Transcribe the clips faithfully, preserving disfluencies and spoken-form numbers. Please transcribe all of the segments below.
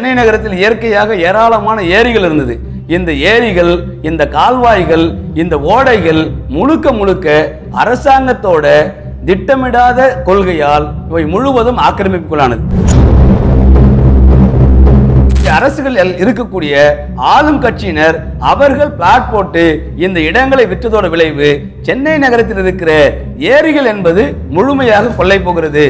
சென்னை நகரத்தில் இயற்கையாக ஏராளமான ஏரிகள் இருந்தது. இந்த ஏரிகள், இந்த கால்வாய்கள், இந்த ஓடைகள் முழுக்க முழுக்க அரசாங்கத்தோட திட்டமிடாத கொள்கையால் இவை முழுவதும் ஆக்கிரமிப்புக்குள்ளானது. அரசுகள் இருக்கக்கூடிய ஆளும் கட்சியினர் அவர்கள் பிளாட் போட்டு இந்த இடங்களை விற்றதோட விளைவு சென்னை நகரத்தில் இருக்கிற ஏரிகள் என்பது முழுமையாக கொள்ளை போகிறது.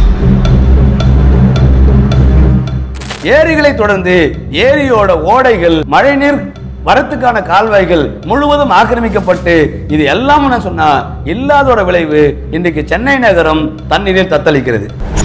ஏரிகளை தொடர்ந்து ஏரியோட ஓடைகள், மழைநீர் வரத்துக்கான கால்வாய்கள் முழுவதும் ஆக்கிரமிக்கப்பட்டு இது எல்லாம் சொன்னா இல்லாதோட விளைவு இன்றைக்கு சென்னை நகரம் தண்ணீரில் தத்தளிக்கிறது.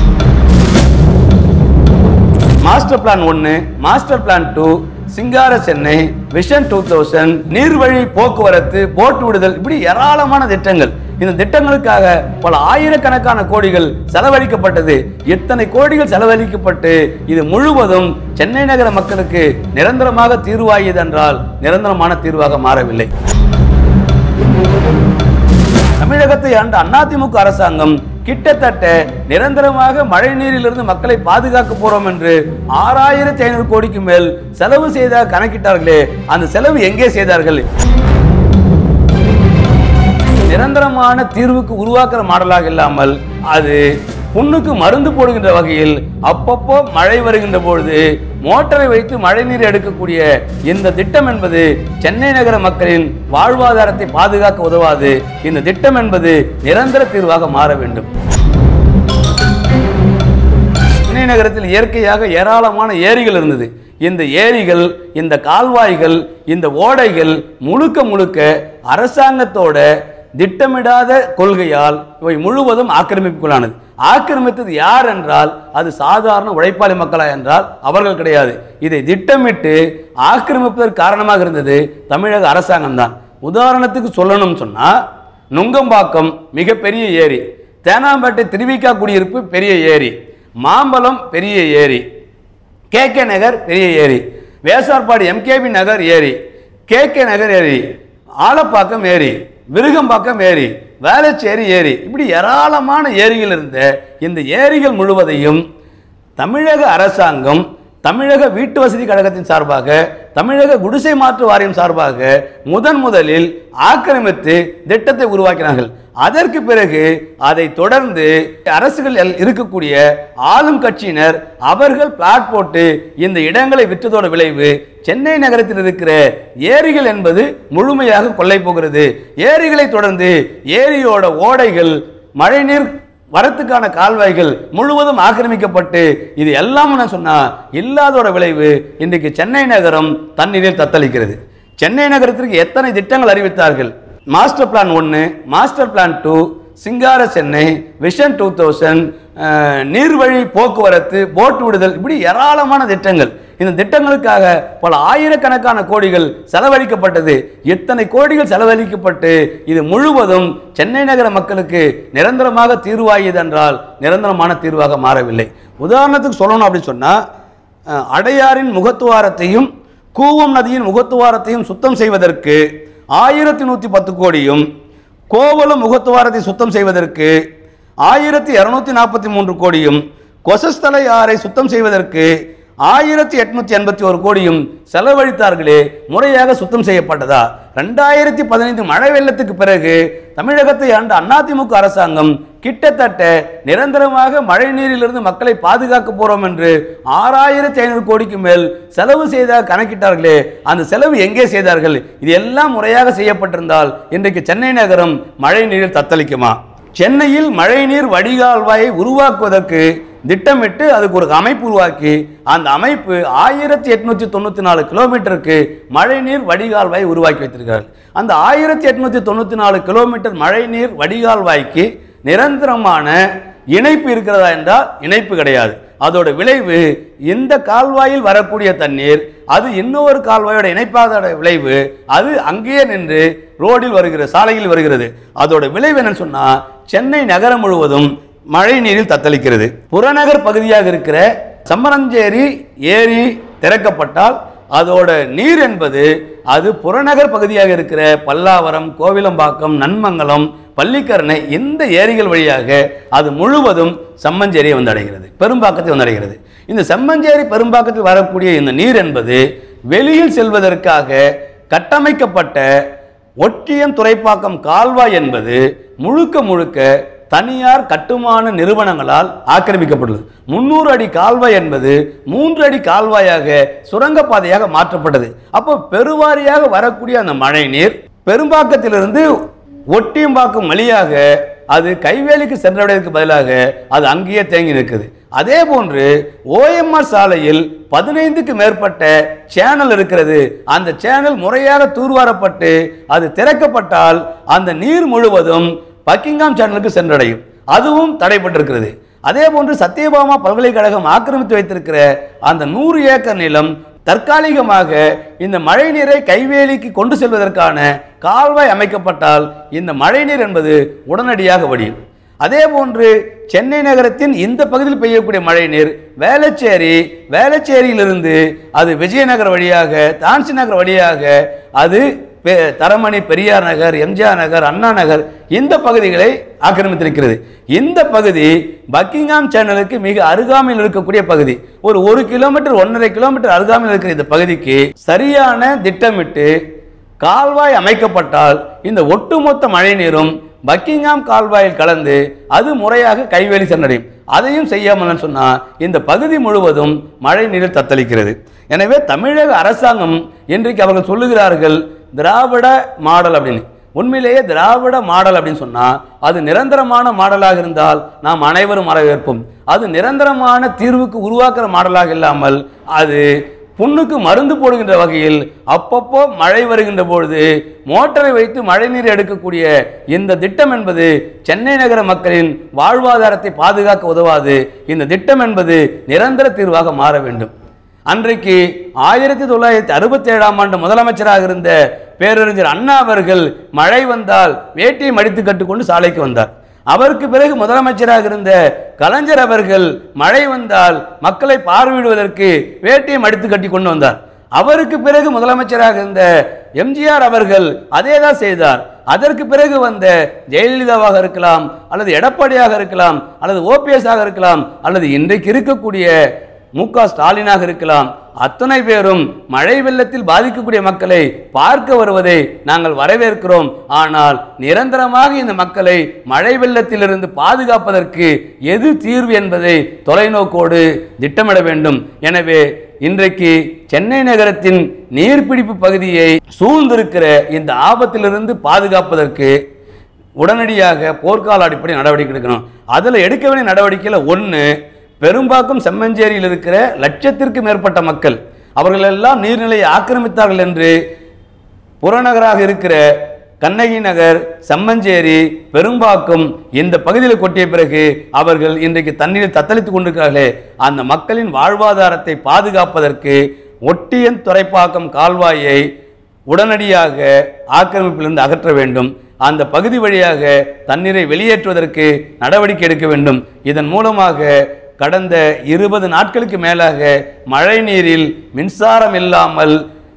மாஸ்டர் பிளான் ஒன்னு, master plan two, Singara Chennai, vision two thousand, நீர்வழி போக்குவரத்து, போட்டு விடுதல், இப்படி ஏராளமான திட்டங்கள். இந்த திட்டங்களுக்காக பல ஆயிரக்கணக்கான கோடிகள் செலவழிக்கப்பட்டது. எத்தனை கோடிகள் செலவழிக்கப்பட்டு இது முழுவதும் சென்னை நகர மக்களுக்கு நிரந்தரமாக தீர்வாகியது என்றால் நிரந்தரமான தீர்வாக மாறவில்லை. தமிழகத்தை ஆண்ட அதிமுக அரசாங்கம் கிட்டத்தட்ட நிரந்தரமாக மழை நீரிலிருந்து மக்களை பாதுகாக்க போறோம் என்று ஆறாயிரத்தி ஐநூறு கோடிக்கு மேல் செலவு செய்த கணக்கிட்டார்களே, அந்த செலவு எங்கே செய்தார்கள்? நிரந்தரமான தீர்வுக்கு உருவாக்குற மாடலாக இல்லாமல் அது புண்ணுக்கு மருந்து போடுகின்ற வகையில் அப்பப்போ மழை வருகின்ற பொழுது மோட்டரை வைத்து மழை நீர் எடுக்கக்கூடிய இந்த திட்டம் என்பது சென்னை நகர மக்களின் வாழ்வாதாரத்தை பாதுகாக்க உதவாது. இந்த திட்டம் என்பது நிரந்தர தீர்வாக மாற வேண்டும். சென்னை நகரத்தில் இயற்கையாக ஏராளமான ஏரிகள் இருந்தது. இந்த ஏரிகள், இந்த கால்வாய்கள், இந்த ஓடைகள் முழுக்க முழுக்க அரசாங்கத்தோட திட்டமிடாத கொள்கையால் இவை முழுவதும் ஆக்கிரமிப்புக்குள்ளானது. ஆக்கிரமித்தது யார் என்றால் அது சாதாரண உழைப்பாளி மக்களா என்றால் அவர்கள் கிடையாது. இதை திட்டமிட்டு ஆக்கிரமிப்பதற்கு காரணமாக இருந்தது தமிழக அரசாங்கம் தான். உதாரணத்துக்கு சொல்லணும் சொன்னா, நுங்கம்பாக்கம் மிகப்பெரிய ஏரி, தேனாம்பேட்டை திருவிக்கா குடியிருப்பு பெரிய ஏரி, மாம்பலம் பெரிய ஏரி, கே கே நகர் பெரிய ஏரி, வேசார்பாடி எம்கேபி நகர் ஏரி, கே கே நகர் ஏரி, ஆலப்பாக்கம் ஏரி, விருகம்பாக்கம் ஏரி, வேளச்சேரி ஏரி, இப்படி ஏராளமான ஏரிகள் இருந்த இந்த ஏரிகள் முழுவதையும் தமிழக அரசாங்கம் தமிழக வீட்டு வசதி கழகத்தின் சார்பாக, தமிழக குடிசை மாற்று வாரியம் சார்பாக முதன் முதலில் ஆக்கிரமித்து திட்டத்தை உருவாக்கினார்கள். அதற்கு பிறகு அதை தொடர்ந்து அரசுகள் இருக்கக்கூடிய ஆளும் கட்சியினர் அவர்கள் பிளாட் போட்டு இந்த இடங்களை விற்றதோட விளைவு சென்னை நகரத்தில் இருக்கிற ஏரிகள் என்பது முழுமையாக கொள்ளை போகிறது. ஏரிகளை தொடர்ந்து ஏரியோட ஓடைகள், மழைநீர் வரத்துக்கான கால்வாய்கள் முழுவதும் ஆக்கிரமிக்கப்பட்டு இது எல்லாம் சொன்னா இல்லாதோட விளைவு இன்றைக்கு சென்னை நகரம் தண்ணீரில் தத்தளிக்கிறது. சென்னை நகரத்திற்கு எத்தனை திட்டங்கள் அறிவித்தார்கள்? மாஸ்டர் பிளான் ஒன்னு, master plan two, Singara Chennai, vision two thousand, நீர்வழி போக்குவரத்து, போட்டு விடுதல், இப்படி ஏராளமான திட்டங்கள். இந்த திட்டங்களுக்காக பல ஆயிரக்கணக்கான கோடிகள் செலவழிக்கப்பட்டது. எத்தனை கோடிகள் செலவழிக்கப்பட்டு இது முழுவதும் சென்னை நகர மக்களுக்கு நிரந்தரமாக தீர்வாகியது என்றால் நிரந்தரமான தீர்வாக மாறவில்லை. உதாரணத்துக்கு சொல்லணும் அப்படின்னு சொன்னா, அடையாரின் முகத்துவாரத்தையும் கூவம் நதியின் முகத்துவாரத்தையும் சுத்தம் செய்வதற்கு ஆயிரத்தி நூற்றி பத்து கோடியும், கோவலம் முகத்துவாரத்தை சுத்தம் செய்வதற்கு ஆயிரத்தி இருநூத்தி நாற்பத்தி மூன்று கோடியும், கொசஸ்தலை ஆறை சுத்தம் செய்வதற்கு ஆயிரத்தி எட்நூத்தி எண்பத்தி ஒரு கோடியும் செலவழித்தார்களே, முறையாக சுத்தம் செய்யப்பட்டதா? ரெண்டாயிரத்தி பதினைந்து மழை வெள்ளத்துக்கு பிறகு தமிழகத்தை ஆண்ட அதிமுக அரசாங்கம் கிட்டத்தட்ட நிரந்தரமாக மழை நீரிலிருந்து மக்களை பாதுகாக்க போறோம் என்று ஆறாயிரத்தி ஐநூறு கோடிக்கு மேல் செலவு செய்த கணக்கிட்டார்களே, அந்த செலவு எங்கே செய்தார்கள்? இது எல்லாம் முறையாக செய்யப்பட்டிருந்தால் இன்றைக்கு சென்னை நகரம் மழை நீரில் தத்தளிக்குமா? சென்னையில் மழைநீர் வடிகால்வாயை உருவாக்குவதற்கு திட்டமிட்டு அதுக்கு ஒரு அமைப்பு உருவாக்கி அந்த அமைப்பு ஆயிரத்தி எட்நூத்தி தொண்ணூத்தி நாலு கிலோமீட்டருக்கு மழைநீர் வடிகால்வாய் உருவாக்கி வைத்திருக்கிறார்கள். அந்த ஆயிரத்தி எட்நூத்தி தொண்ணூத்தி நாலு கிலோமீட்டர் மழைநீர் வடிகால்வாய்க்கு நிரந்தரமான இணைப்பு இருக்கிறதா என்றால் இணைப்பு கிடையாது. அதோட விளைவு இந்த கால்வாயில் வரக்கூடிய தண்ணீர் அது இன்னொரு கால்வாயோட இணைப்பாத விளைவு அது அங்கேயே நின்று ரோடில் வருகிறது, சாலையில் வருகிறது. அதோட விளைவு என்னன்னு சொன்னா சென்னை நகரம் முழுவதும் மழை நீரில் தத்தளிக்கிறது. புறநகர் பகுதியாக இருக்கிற சம்மரஞ்சேரி ஏரி திறக்கப்பட்டால் அதோட நீர் என்பது அது புறநகர் பகுதியாக இருக்கிற பல்லாவரம், கோவிலம்பாக்கம், நன்மங்கலம் பள்ளிக்கரணை இந்த ஏரிகள் வழியாக அது முழுவதும் செம்மஞ்சேரியை வந்து அடைகிறது, பெரும்பாக்கத்தை வந்து அடைகிறது. இந்த செம்மஞ்சேரி பெரும்பாக்கத்தில் வரக்கூடிய இந்த நீர் என்பது வெளியில் செல்வதற்காக கட்டமைக்கப்பட்ட ஒட்டியம் துறைப்பாக்கம் கால்வாய் என்பது முழுக்க முழுக்க தனியார் கட்டுமான நிறுவனங்களால் ஆக்கிரமிக்கப்பட்டுள்ளது. முன்னூறு அடி கால்வாய் என்பது மூன்று அடி கால்வாயாக சுரங்கப்பாதையாக மாற்றப்பட்டது. அப்போ பெருவாரியாக வரக்கூடிய அந்த மழை நீர் பெரும்பாக்கத்திலிருந்து ஒட்டியம்பாக்கம் வழியாக அது கைவேலிக்கு சென்றடைவதற்கு பதிலாக அது அங்கேயே தேங்கி நிற்குது. அதே போன்று ஓஎம்ஆர் சாலையில் பதினைந்துக்கு மேற்பட்ட சேனல் இருக்கிறது. அந்த சேனல் முறையாக தூர்வாரப்பட்டு அது திறக்கப்பட்டால் அந்த நீர் முழுவதும் பக்கிங்காம் சேனலுக்கு சென்றடையும். அதுவும் தடைப்பட்டிருக்கிறது. அதே போன்று சத்யபாமா பல்கலைக்கழகம் ஆக்கிரமித்து வைத்திருக்கிற அந்த நூறு ஏக்கர் நிலம் தற்காலிகமாக இந்த மழை நீரை கைவேலிக்கு கொண்டு செல்வதற்கான கால்வாய் அமைக்கப்பட்டால் இந்த மழை நீர் என்பது உடனடியாக வடியும். அதே போன்று சென்னை நகரத்தின் இந்த பகுதியில் பெய்யக்கூடிய மழை நீர் வேளச்சேரி வேளச்சேரியிலிருந்து அது விஜயநகர் வழியாக தான்சி நகர் வழியாக அது தரமணி, பெரியார் நகர், எம்ஜிஆர் நகர், அண்ணா நகர் இந்த பகுதிகளை ஆக்கிரமித்திருக்கிறது. இந்த பகுதி பக்கிங்காம் சேனலுக்கு மிக அருகாமையில் இருக்கக்கூடிய பகுதி. ஒரு ஒரு கிலோமீட்டர் ஒன்றரை கிலோமீட்டர் அருகாமையில் இருக்கிற இந்த பகுதிக்கு சரியான திட்டமிட்டு கால்வாய் அமைக்கப்பட்டால் இந்த ஒட்டுமொத்த மழை நீரும் பக்கிங்காம் கால்வாயில் கலந்து அது முறையாக கைவேலி சென்றடையும். அதையும் செய்யாமல் சொன்னால் இந்த பகுதி முழுவதும் மழை நீரில் தத்தளிக்கிறது. எனவே தமிழக அரசாங்கம் இன்றைக்கு அவர்கள் சொல்லுகிறார்கள் திராவிட மாடல் அப்படின்னு. உண்மையிலேயே திராவிட மாடல் அப்படின்னு சொன்னால் அது நிரந்தரமான மாடலாக இருந்தால் நாம் அனைவரும் வரவேற்போம். அது நிரந்தரமான தீர்வுக்கு உருவாக்குற மாடலாக இல்லாமல் அது புண்ணுக்கு மருந்து போடுகின்ற வகையில் அப்பப்போ மழை வருகின்ற பொழுது மோட்டரை வைத்து மழை நீர் எடுக்கக்கூடிய இந்த திட்டம் என்பது சென்னை நகர மக்களின் வாழ்வாதாரத்தை பாதுகாக்க உதவாது. இந்த திட்டம் என்பது நிரந்தர தீர்வாக மாற வேண்டும். அன்றைக்கு ஆயிரத்தி தொள்ளாயிரத்தி அறுபத்தி ஏழாம் ஆண்டு முதலமைச்சராக இருந்த பேரறிஞர் அண்ணா அவர்கள் மழை வந்தால் வேட்டியை மடித்து கட்டுக்கொண்டு சாலைக்கு வந்தார். அவருக்கு பிறகு முதலமைச்சராக இருந்த கலைஞர் அவர்கள் மழை வந்தால் மக்களை பார்வையிடுவதற்கு வேட்டியை மடித்து கட்டி கொண்டு வந்தார். அவருக்கு பிறகு முதலமைச்சராக இருந்த எம்ஜிஆர் அவர்கள் அதே தான் செய்தார். அதற்கு பிறகு வந்த ஜெயலலிதாவாக இருக்கலாம், அல்லது எடப்பாடியாக இருக்கலாம், அல்லது ஓபிஎஸ் ஆக இருக்கலாம், அல்லது இன்றைக்கு இருக்கக்கூடிய மு க ஸ்டாலினாக இருக்கலாம், அத்தனை பேரும் மழை வெள்ளத்தில் பாதிக்கக்கூடிய மக்களை பார்க்க வருவதை நாங்கள் வரவேற்கிறோம். ஆனால் நிரந்தரமாக இந்த மக்களை மழை வெள்ளத்திலிருந்து பாதுகாப்பதற்கு எது தீர்வு என்பதை தொலைநோக்கோடு திட்டமிட வேண்டும். எனவே இன்றைக்கு சென்னை நகரத்தின் நீர்பிடிப்பு பகுதியை சூழ்ந்திருக்கிற இந்த ஆபத்திலிருந்து பாதுகாப்பதற்கு உடனடியாக போர்க்கால அடிப்படை நடவடிக்கை எடுக்கணும். அதில் எடுக்க வேண்டிய நடவடிக்கையில் ஒன்று, பெரும்பாக்கம் செம்மஞ்சேரியில் இருக்கிற லட்சத்திற்கு மேற்பட்ட மக்கள் அவர்கள் எல்லாம் நீர்நிலையை ஆக்கிரமித்தார்கள் என்று புறநகராக இருக்கிற கண்ணகி நகர், செம்மஞ்சேரி, பெரும்பாக்கம் இந்த பகுதியில் கொட்டிய பிறகு அவர்கள் இன்றைக்கு தண்ணீரில் தத்தளித்துக் கொண்டிருக்கிறார்களே, அந்த மக்களின் வாழ்வாதாரத்தை பாதுகாப்பதற்கு ஒட்டியன் துறைப்பாக்கம் கால்வாயை உடனடியாக ஆக்கிரமிப்பிலிருந்து அகற்ற வேண்டும். அந்த பகுதி வழியாக தண்ணீரை வெளியேற்றுவதற்கு நடவடிக்கை எடுக்க வேண்டும். இதன் மூலமாக கடந்த இருபது நாட்களுக்கு மேலாக மழை நீரில் மின்சாரம் இல்லாமல்,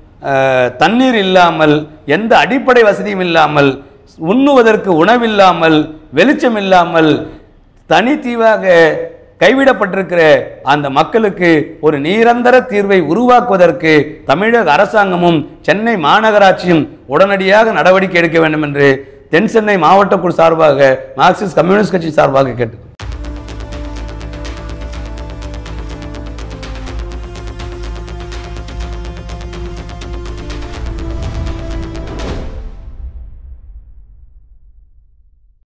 தண்ணீர் இல்லாமல், எந்த அடிப்படை வசதியும் இல்லாமல், உண்ணுவதற்கு உணவில்லாமல், வெளிச்சம் இல்லாமல் தனித்தீவாக கைவிடப்பட்டிருக்கிற அந்த மக்களுக்கு ஒரு நிரந்தர தீர்வை உருவாக்குவதற்கு தமிழக அரசாங்கமும் சென்னை மாநகராட்சியும் உடனடியாக நடவடிக்கை எடுக்க வேண்டும் என்று தென் சென்னை மாவட்ட குழு சார்பாக மார்க்சிஸ்ட் கம்யூனிஸ்ட் கட்சி சார்பாக கேட்டு